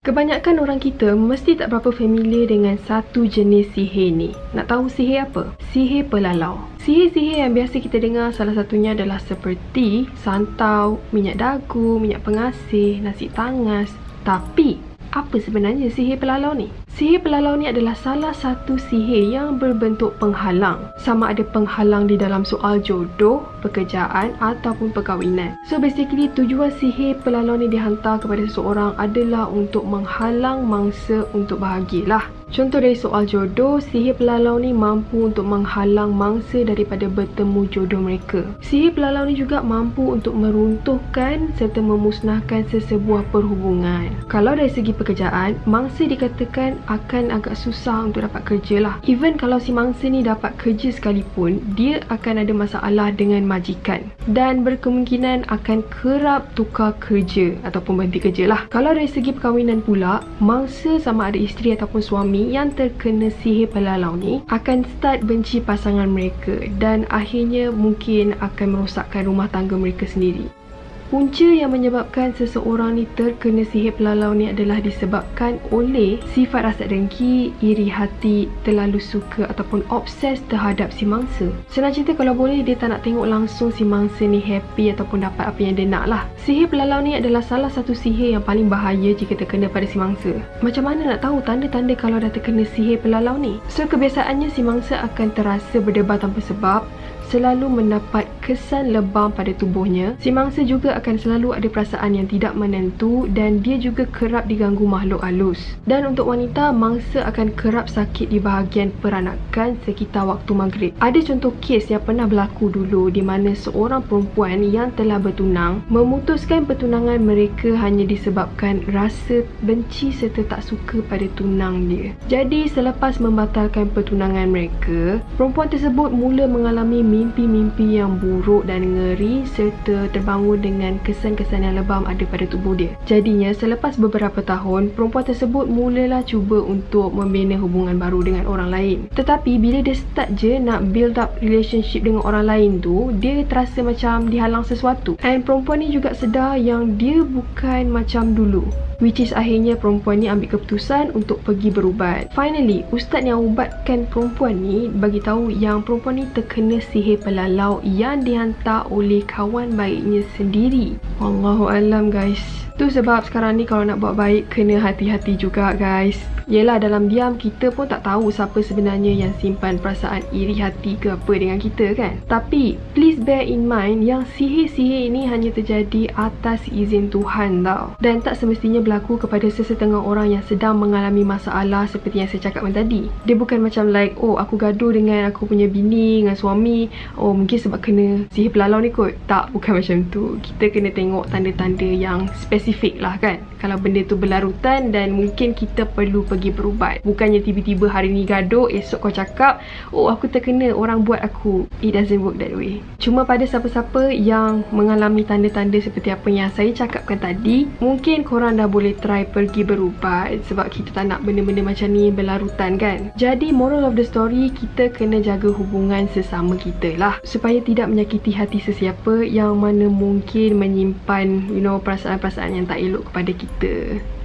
Kebanyakan orang kita mesti tak berapa familiar dengan satu jenis sihir ni. Nak tahu sihir apa? Sihir pelalau. Sihir-sihir yang biasa kita dengar salah satunya adalah seperti santau, minyak dagu, minyak pengasih, nasi tangas. Tapi, apa sebenarnya sihir pelalau ni? Sihir pelalau ni adalah salah satu sihir yang berbentuk penghalang. Sama ada penghalang di dalam soal jodoh, pekerjaan ataupun perkahwinan. So basically tujuan sihir pelalau ni dihantar kepada seseorang adalah untuk menghalang mangsa untuk bahagialah. Contoh dari soal jodoh, sihir pelalau ni mampu untuk menghalang mangsa daripada bertemu jodoh mereka. Sihir pelalau ni juga mampu untuk meruntuhkan serta memusnahkan sesebuah perhubungan. Kalau dari segi pekerjaan, mangsa dikatakan akan agak susah untuk dapat kerja lah. Even kalau si mangsa ni dapat kerja sekalipun, dia akan ada masalah dengan majikan dan berkemungkinan akan kerap tukar kerja ataupun berhenti kerja lah. Kalau dari segi perkahwinan pula, mangsa sama ada isteri ataupun suami yang terkena sihir pelalau ni akan start benci pasangan mereka dan akhirnya mungkin akan merosakkan rumah tangga mereka sendiri. Punca yang menyebabkan seseorang ni terkena sihir pelalau ni adalah disebabkan oleh sifat rasa dengki, iri hati, terlalu suka ataupun obses terhadap si mangsa. Senang cerita, kalau boleh dia tak nak tengok langsung si mangsa ni happy ataupun dapat apa yang dia nak lah. Sihir pelalau ni adalah salah satu sihir yang paling bahaya jika terkena pada si mangsa. Macam mana nak tahu tanda-tanda kalau dah terkena sihir pelalau ni? So kebiasaannya si mangsa akan terasa berdebar tanpa sebab, selalu mendapat kesan lebam pada tubuhnya. Si mangsa juga akan selalu ada perasaan yang tidak menentu dan dia juga kerap diganggu makhluk halus. Dan untuk wanita, mangsa akan kerap sakit di bahagian peranakan sekitar waktu maghrib. Ada contoh kes yang pernah berlaku dulu di mana seorang perempuan yang telah bertunang memutuskan pertunangan mereka hanya disebabkan rasa benci serta tak suka pada tunang dia. Jadi selepas membatalkan pertunangan mereka, perempuan tersebut mula mengalami mimpi-mimpi yang buruk dan ngeri serta terbangun dengan kesan-kesan yang lebam ada pada tubuh dia. Jadinya selepas beberapa tahun, perempuan tersebut mulalah cuba untuk membina hubungan baru dengan orang lain. Tetapi bila dia start je nak build up relationship dengan orang lain tu, dia terasa macam dihalang sesuatu. And perempuan ni juga sedar yang dia bukan macam dulu. Which is akhirnya perempuan ni ambil keputusan untuk pergi berubat. Finally, ustaz yang ubatkan perempuan ni bagi tahu yang perempuan ni terkena sihir pelalau yang dihantar oleh kawan baiknya sendiri. Wallahualam guys. Tu sebab sekarang ni kalau nak buat baik kena hati-hati juga guys. Yelah, dalam diam kita pun tak tahu siapa sebenarnya yang simpan perasaan iri hati ke apa dengan kita kan. Tapi please bear in mind yang sihir-sihir ini hanya terjadi atas izin Tuhan tau. Dan tak semestinya berlaku kepada sesetengah orang yang sedang mengalami masalah seperti yang saya cakapkan tadi. Dia bukan macam like, oh aku gaduh dengan aku punya bini, dengan suami, oh mungkin sebab kena sihir pelalau ni kot. Tak, bukan macam tu. Kita kena tengok tanda-tanda yang spesifik lah kan. Kalau benda tu berlarutan dan mungkin kita perlu pergi berubat. Bukannya tiba-tiba hari ni gaduh, esok kau cakap, oh aku terkena, orang buat aku. It doesn't work that way. Cuma pada siapa-siapa yang mengalami tanda-tanda seperti apa yang saya cakapkan tadi, mungkin korang dah boleh try pergi berubat sebab kita tak nak benda-benda macam ni berlarutan kan. Jadi moral of the story, kita kena jaga hubungan sesama kita lah supaya tidak menyakiti hati sesiapa yang mana mungkin menyimpan perasaan-perasaan yang tak elok kepada kita.